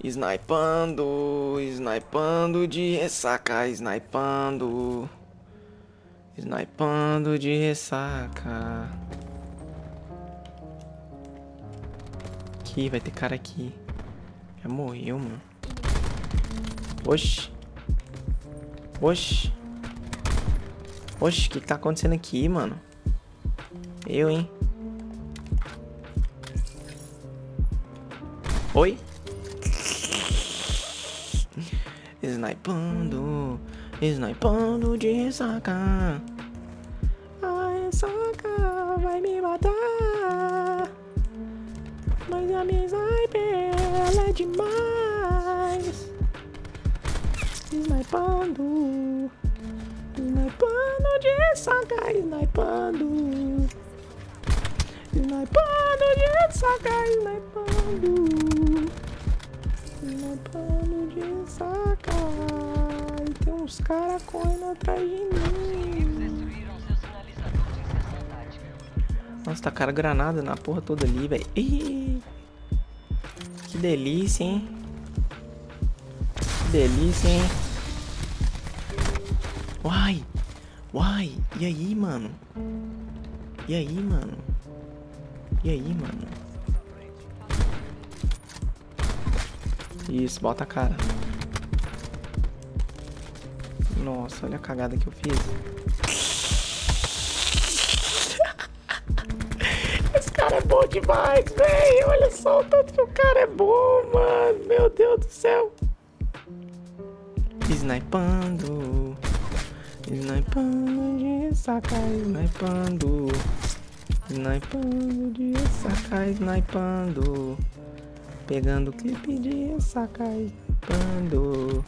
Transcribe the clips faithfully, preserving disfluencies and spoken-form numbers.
Snipando, snipando de ressaca, snipando. Snipando de ressaca. Aqui, vai ter cara aqui. Já morreu, mano. Oxi. Oxi. Oxi, o que, que tá acontecendo aqui, mano? Eu, hein? Oi? Snipando, snipando de ressaca. A ressaca vai me matar. Mas a minha sniper, ela é demais. Snipando, snipando de ressaca, snipando. Snipando de ressaca, snipando. Snipando de ressaca. E tem uns caras correndo atrás de mim. Nossa, tá cara granada na porra toda ali, velho. Que delícia, hein? Que delícia, hein? Uai! Uai! E aí, mano? E aí, mano? E aí, mano? Isso, bota a cara. Nossa, olha a cagada que eu fiz. Esse cara é bom demais, velho. Olha só o tanto que o cara é bom, mano. Meu Deus do céu. Snipando. Snipando de ressaca, snipando. Snipando de ressaca, snipando. Pegando o clipe de ressaca, snipando.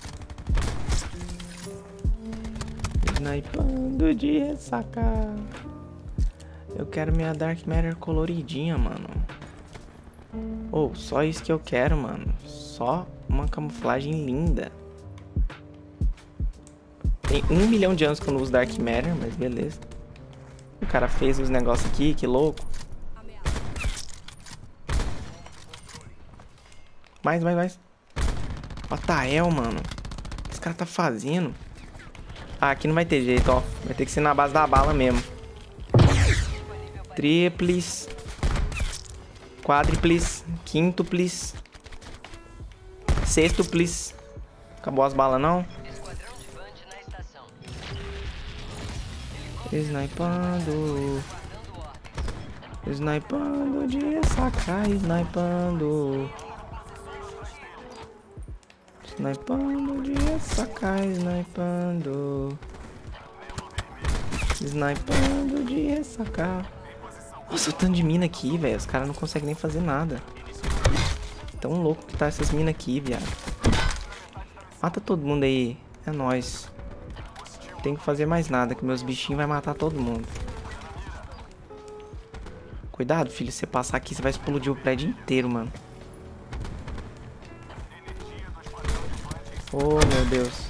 Snipando de ressaca. Eu quero minha Dark Matter coloridinha, mano. Ou oh, só isso que eu quero, mano. Só uma camuflagem linda. Tem um milhão de anos que eu não uso Dark Matter, mas beleza. O cara fez os negócios aqui, que louco. Mais, mais, mais. Ó, Tael, mano. O que esse cara tá fazendo? Ah, aqui não vai ter jeito, ó. Vai ter que ser na base da bala mesmo. Triples. Quádruples. Quíntuples. Sextuples. Acabou as balas, não? Snipando. Snipando de ressaca, snipando. Snipando de ressaca, snipando. Snipando de ressaca. Nossa, o tanto de mina aqui, velho. Os caras não conseguem nem fazer nada. Tão louco que tá essas minas aqui, viado. Mata todo mundo aí. É nóis. Tem que fazer mais nada, que meus bichinhos vai matar todo mundo. Cuidado, filho. Se você passar aqui, você vai explodir o prédio inteiro, mano. Oh, meu Deus.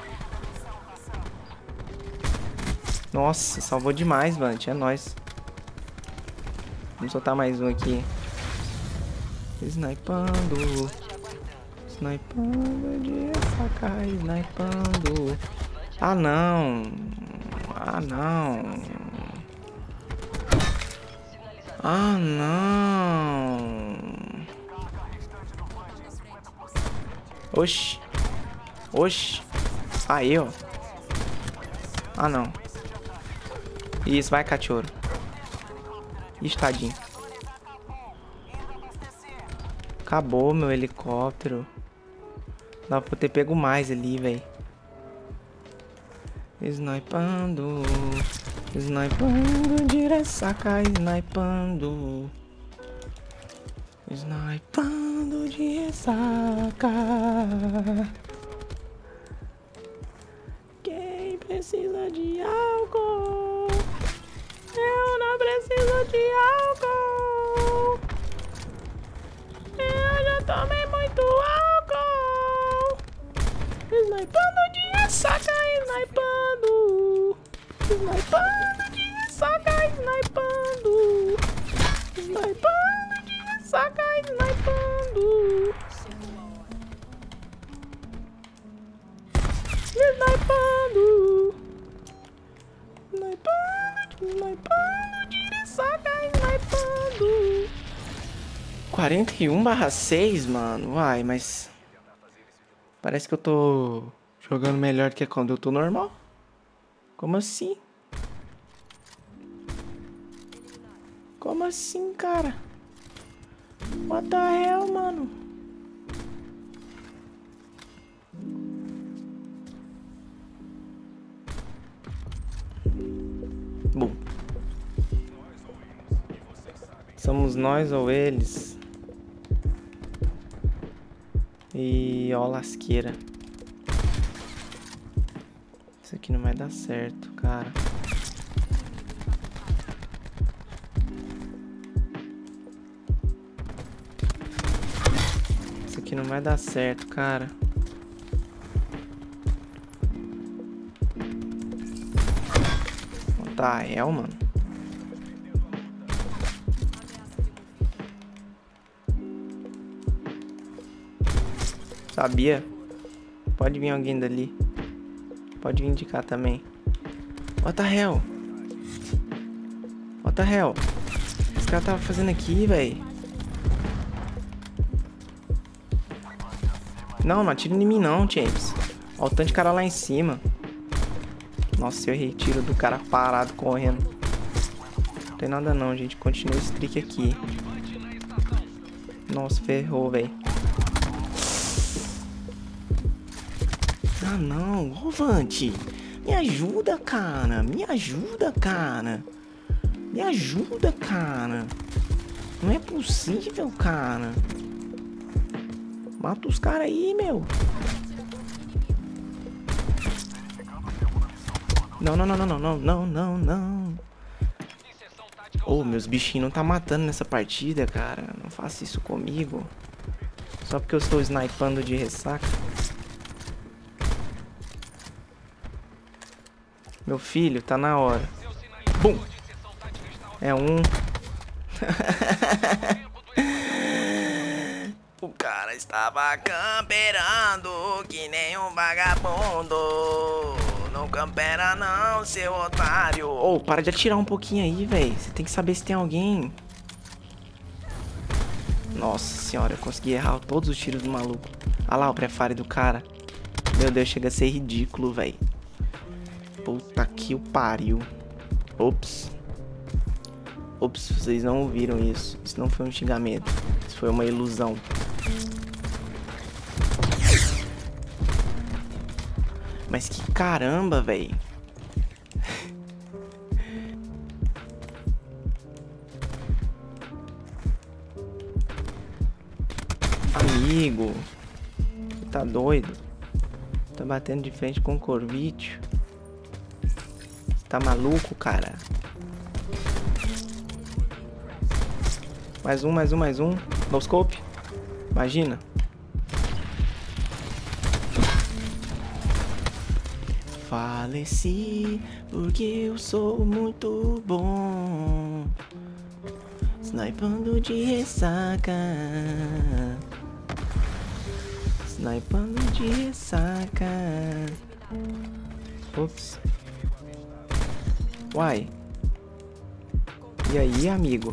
Nossa, salvou demais, Vant. É nóis. Vamos soltar mais um aqui. Snipando. Snipando de ressaca, snipando. Ah, não. Ah, não. Ah, não. Oxi. Oxi. Aí, ó. Ah, não. Isso, vai, cachorro. Ixi, tadinho. Acabou meu helicóptero. Dá pra ter pego mais ali, velho. Snipando. Snipando de ressaca, snipando. Snipando de ressaca. Quem precisa de álcool? Eu não preciso de álcool. Eu já tomei muito álcool. Snipando de ressaca, snipando. Snipando de ressaca, snipando. Snipando de ressaca, snipando. quarenta e um barra seis, mano. Uai, mas... Parece que eu tô jogando melhor do que quando eu tô normal. Como assim? Como assim, cara? What the hell, mano? Bom. Somos nós ou eles. E ó, lasqueira. Isso aqui não vai dar certo, cara. Isso aqui não vai dar certo, cara. What the hell, mano? Sabia? Pode vir alguém dali. Pode vir de cá também. What the hell? What the hell? Esse cara tava fazendo aqui, velho. Não, não atira em mim não, James. Olha o tanto de cara lá em cima. Nossa, eu errei tiro do cara parado correndo. Não tem nada não, gente. Continua esse trick aqui. Nossa, ferrou, velho. Ah, não. Ô, Vante. Me ajuda, cara. Me ajuda, cara. Me ajuda, cara. Não é possível, cara. Mata os caras aí, meu. Não, não, não, não, não, não, não, não. Ô, oh, meus bichinhos não tá matando nessa partida, cara. Não faça isso comigo. Só porque eu estou snipando de ressaca. Meu filho, tá na hora. Bum! É um. O cara estava camperando que nem um vagabundo. Não campera não, seu otário. Ô, oh, para de atirar um pouquinho aí, velho. Você tem que saber se tem alguém. Nossa senhora, eu consegui errar todos os tiros do maluco. Olha lá o pré-fire do cara. Meu Deus, chega a ser ridículo, velho. Puta que o pariu. Ops. Ops, vocês não ouviram isso. Isso não foi um xingamento. Isso foi uma ilusão. Mas que caramba, velho. Amigo. Você tá doido? Tá batendo de frente com o Corvite. Tá maluco, cara? Mais um, mais um, mais um. No scope. Imagina. Faleci porque eu sou muito bom. Snipando de ressaca. Snipando de ressaca. Ops. Uai. E aí, amigo?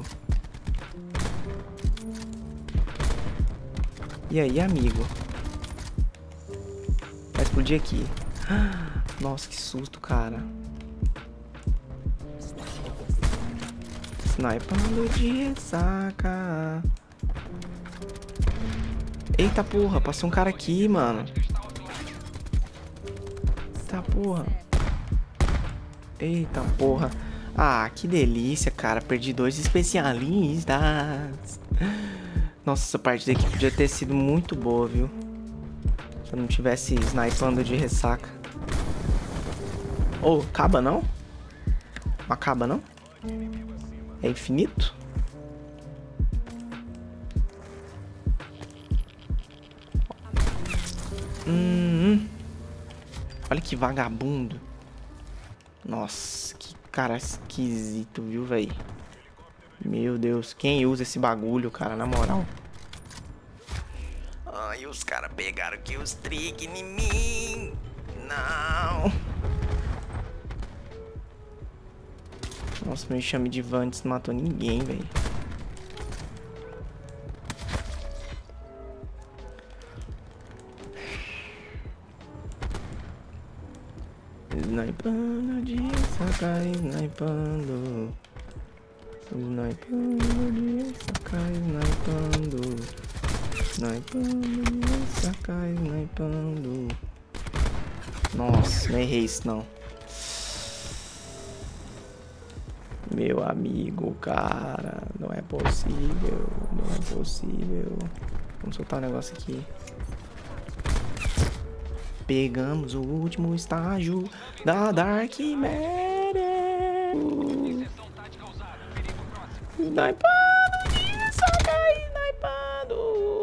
E aí, amigo? Vai explodir aqui. Nossa, que susto, cara. Snipando de ressaca. Eita porra, passou um cara aqui, mano. Eita porra. Eita porra. Ah, que delícia, cara. Perdi dois especialistas. Nossa, essa partida aqui podia ter sido muito boa, viu? Se eu não tivesse snipando de ressaca. Oh, acaba não? Não acaba não? É infinito? Hum, olha que vagabundo. Nossa, que cara esquisito, viu, véi? Meu Deus, quem usa esse bagulho, cara, na moral? Ai, os caras pegaram aqui os trick em mim. Não. Nossa, meu enxame de Vantes não matou ninguém, velho. Snipando de sacar, snipando. Snipando de sacar, snipando. Snipando de sacar, snipando. Nossa, não errei isso não. Meu amigo, cara, não é possível, não é possível. Vamos soltar um negócio aqui. Pegamos o último estágio da Dark Matter. Snipando, isso, snipando.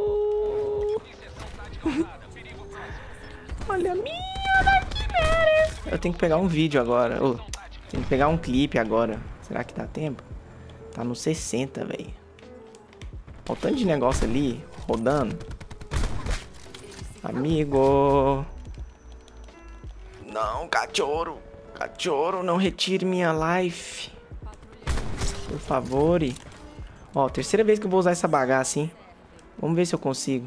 Olha a minha Dark Matter. Eu tenho que pegar um vídeo agora. Oh, tenho que pegar um clipe agora. Será que dá tempo? Tá no sessenta, velho. Olha o tanto de negócio ali, rodando. Amigo. Não, cachorro. Cachorro, não retire minha life. Por favor. Ó, terceira vez que eu vou usar essa bagaça, hein. Vamos ver se eu consigo.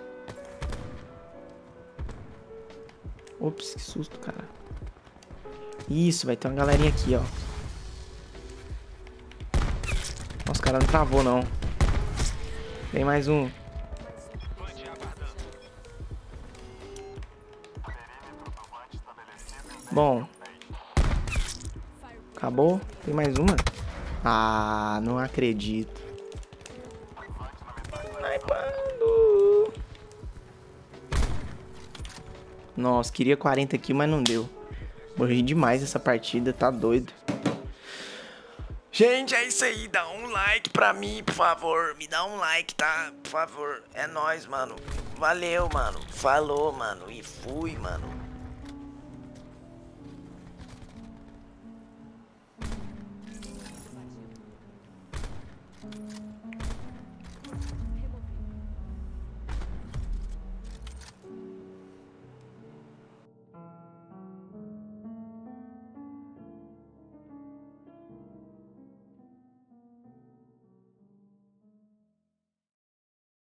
Ops, que susto, cara. Isso, vai ter uma galerinha aqui, ó. Nossa, o cara não travou, não. Tem mais um. Bom. Acabou? Tem mais uma? Ah, não acredito. Snipando. Nossa, queria quarenta kills, mas não deu. Morri demais essa partida, tá doido. Gente, é isso aí. Dá um like pra mim, por favor. Me dá um like, tá? Por favor. É nóis, mano. Valeu, mano. Falou, mano. E fui, mano.